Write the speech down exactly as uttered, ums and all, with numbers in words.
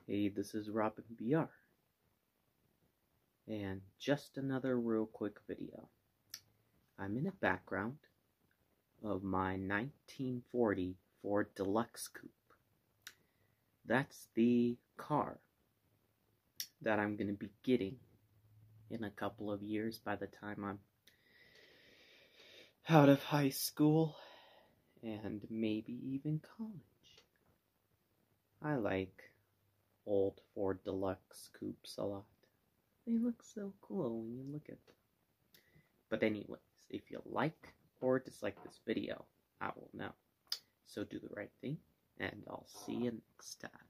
Hey, this is Robinbeare, and just another real quick video. I'm in the background of my nineteen forty Ford Deluxe Coupe. That's the car that I'm going to be getting in a couple of years by the time I'm out of high school and maybe even college. I like old Ford Deluxe Coupes a lot. They look so cool when you look at them. But anyways, if you like or dislike this video, I will know. So do the right thing, and I'll see you next time.